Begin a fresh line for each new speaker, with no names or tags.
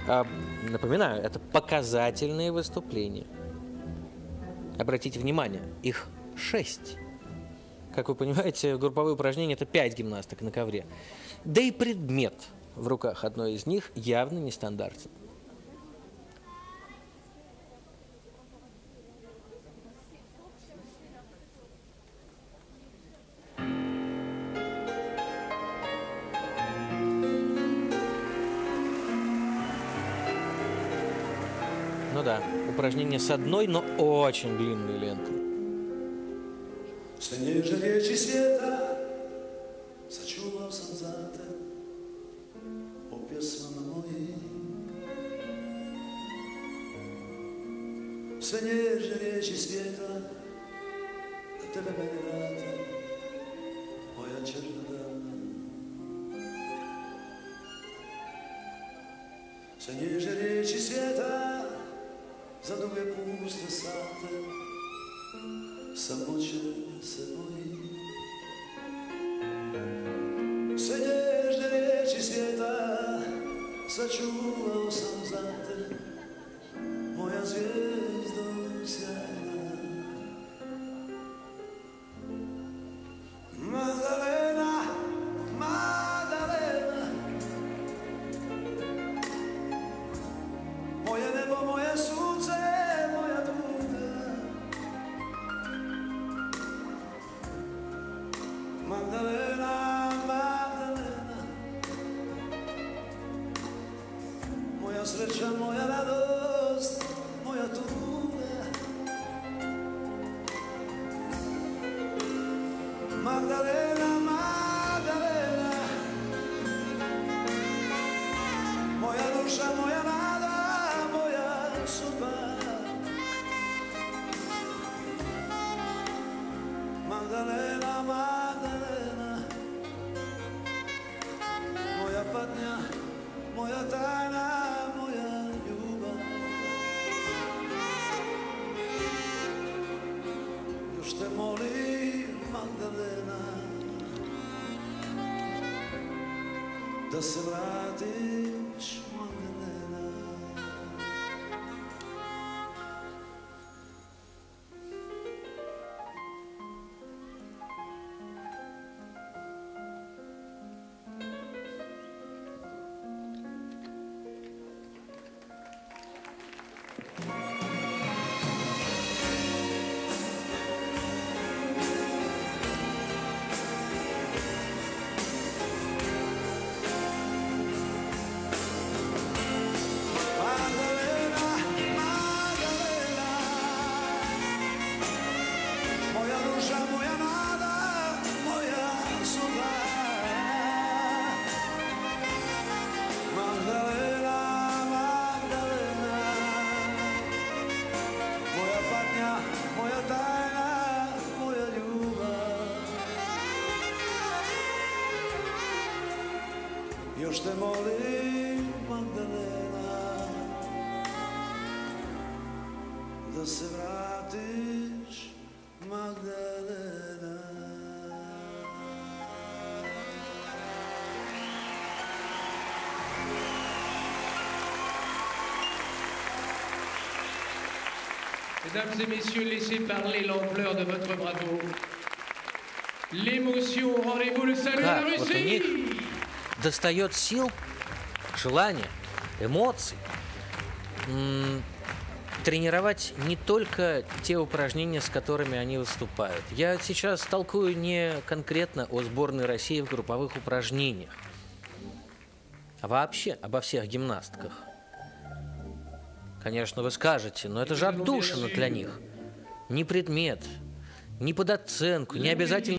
Напоминаю, это показательные выступления. Обратите внимание, их 6. Как вы понимаете, групповые упражнения – это 5 гимнасток на ковре. Да и предмет в руках одной из них явно нестандартен. Ну да, упражнение с одной, но очень длинной лентой.
Sve nježne riječi svijeta sačuvao sam za te po pjesmama mojim. Sve nježne riječi svijeta da tebe meni vrate, moja čežna dana. Sve nježne riječi svijeta za duge puste sate samoće se bojim. Sve nježne riječi svijeta sačuvao sam za te, moja zvijezdo sjajna. Magdalena, Magdalena, moje nebo, moje sunce, moja druga. Magdalena, Magdalena, moja sreća, moja radost, moja tuga. Magdalena, Magdalena, moja duša, moja nada, moja sudba. Magdalena, Magdalena, moja patnja, moja tajna, moja ljubav. Još te molim, Magdalena, da se vratiš, Magdalena. Još te molim, Magdalena, da se vratiš, Magdalena.
Mesdames et messieurs, laissez parler l'ampleur de votre bravo. L'émotion au rendez-vous, le salut à la Russie!
Достает сил, желания, эмоций тренировать не только те упражнения, с которыми они выступают. Я сейчас толкую не конкретно о сборной России в групповых упражнениях, а вообще обо всех гимнастках. Конечно, вы скажете, но это же отдушина для них. Ни предмет, ни под оценку, не обязательно